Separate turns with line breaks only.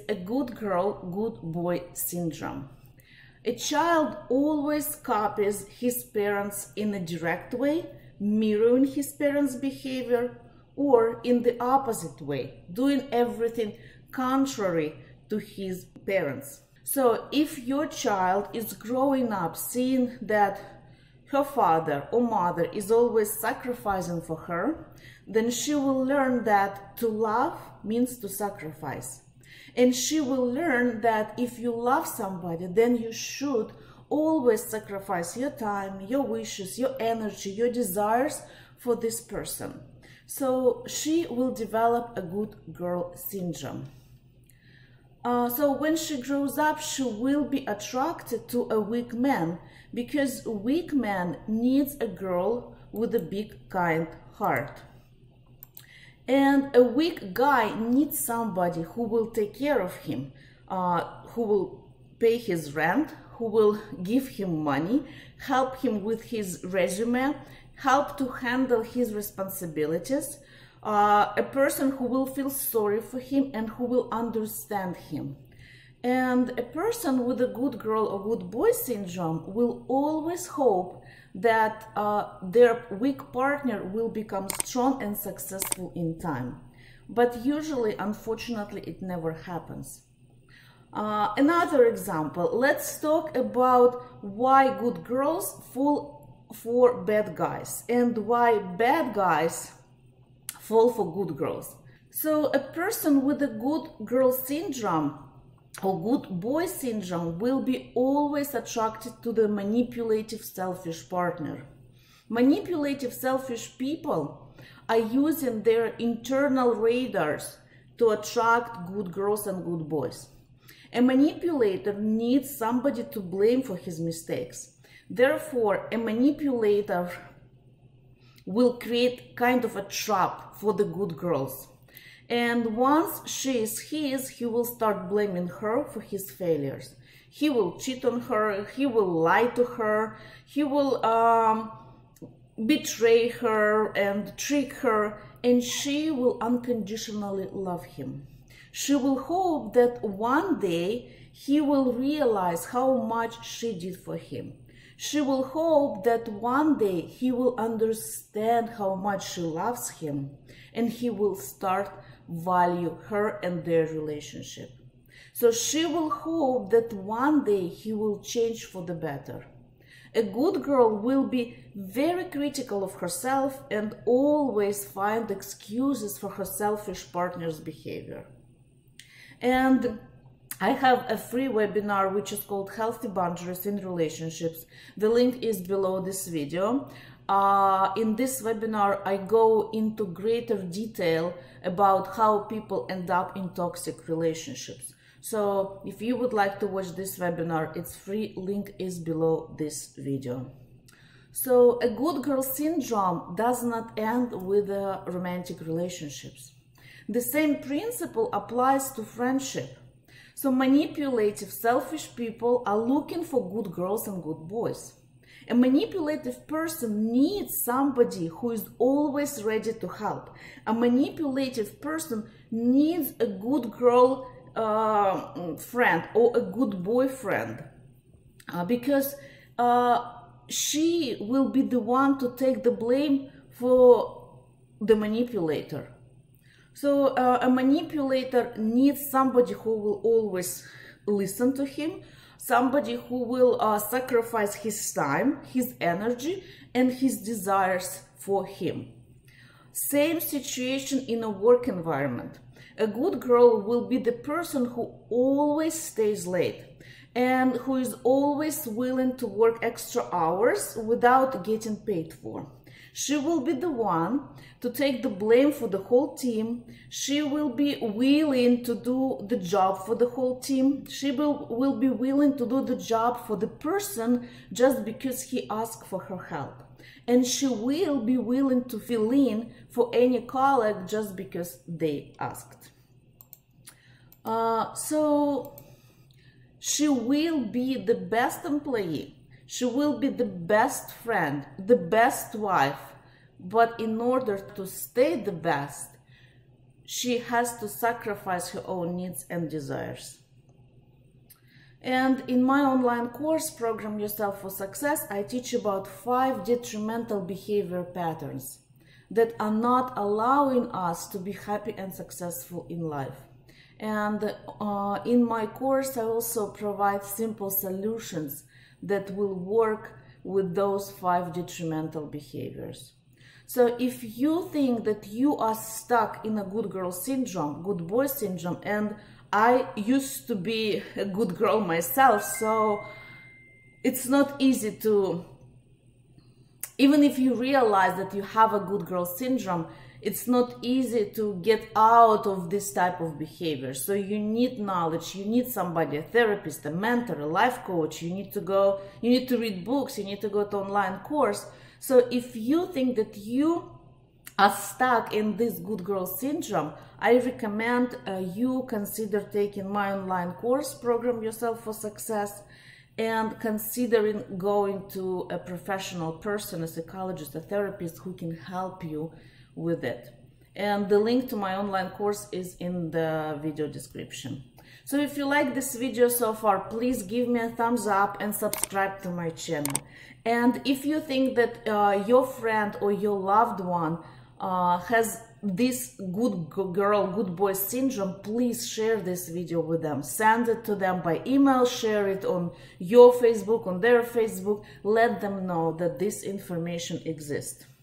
a good girl, good boy syndrome. A child always copies his parents in a direct way, mirroring his parents' behavior, or in the opposite way, doing everything contrary to his parents. So if your child is growing up seeing that her father or mother is always sacrificing for her, then she will learn that to love means to sacrifice. And she will learn that if you love somebody, then you should always sacrifice your time, your wishes, your energy, your desires for this person. So she will develop a good girl syndrome. So when she grows up, she will be attracted to a weak man, because a weak man needs a girl with a big, kind heart. And a weak guy needs somebody who will take care of him, who will pay his rent, who will give him money, help him with his resume, help to handle his responsibilities, a person who will feel sorry for him and who will understand him. And a person with a good girl or good boy syndrome will always hope that their weak partner will become strong and successful in time. But usually, unfortunately, it never happens. Another example, let's talk about why good girls fall for bad guys and why bad guys fall for good girls. So a person with a good girl syndrome or good boy syndrome will be always attracted to the manipulative, selfish partner. Manipulative, selfish people are using their internal radars to attract good girls and good boys. A manipulator needs somebody to blame for his mistakes. Therefore, a manipulator will create kind of a trap for the good girls. And once she is his, he will start blaming her for his failures. He will cheat on her, he will lie to her, he will betray her and trick her, and she will unconditionally love him. She will hope that one day he will realize how much she did for him. She will hope that one day he will understand how much she loves him, and he will start value her and their relationship. So she will hope that one day he will change for the better. A good girl will be very critical of herself and always find excuses for her selfish partner's behavior. And I have a free webinar which is called Healthy Boundaries in Relationships. The link is below this video. In this webinar, I go into greater detail about how people end up in toxic relationships. So if you would like to watch this webinar, it's free, link is below this video. So a good girl syndrome does not end with romantic relationships. The same principle applies to friendship. So manipulative, selfish people are looking for good girls and good boys. A manipulative person needs somebody who is always ready to help. A manipulative person needs a good girl friend or a good boyfriend because she will be the one to take the blame for the manipulator. So a manipulator needs somebody who will always listen to him, somebody who will sacrifice his time, his energy, and his desires for him. Same situation in a work environment. A good girl will be the person who always stays late and who is always willing to work extra hours without getting paid for. She will be the one to take the blame for the whole team. She will be willing to do the job for the whole team. She will be willing to do the job for the person just because he asked for her help. And she will be willing to fill in for any colleague just because they asked. So she will be the best employee. She will be the best friend, the best wife. But in order to stay the best, she has to sacrifice her own needs and desires. And in my online course, Program Yourself for Success, I teach about 5 detrimental behavior patterns that are not allowing us to be happy and successful in life. And in my course, I also provide simple solutions that will work with those 5 detrimental behaviors. So if you think that you are stuck in a good girl syndrome, good boy syndrome, and I used to be a good girl myself, so it's not easy to, even if you realize that you have a good girl syndrome, it's not easy to get out of this type of behavior. So you need knowledge, you need somebody, a therapist, a mentor, a life coach, you need to read books, you need to go to online course. So if you think that you are stuck in this good girl syndrome, I recommend you consider taking my online course, Program Yourself for Success, and considering going to a professional person, a psychologist, a therapist who can help you with it. And the link to my online course is in the video description. So if you like this video so far, please give me a thumbs up and subscribe to my channel. And if you think that your friend or your loved one has this good girl, good boy syndrome, please share this video with them. Send it to them by email, share it on your Facebook, on their Facebook. Let them know that this information exists.